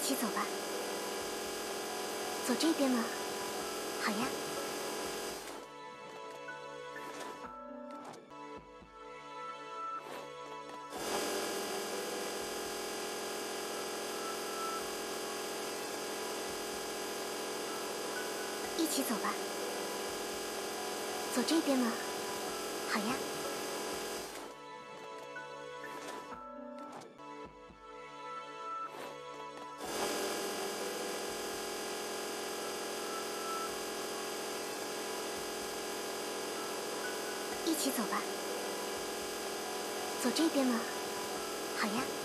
起走吧。走这边吗？好呀。一起走吧。走这边吗？好呀。一起走吧。走这边吗？好呀。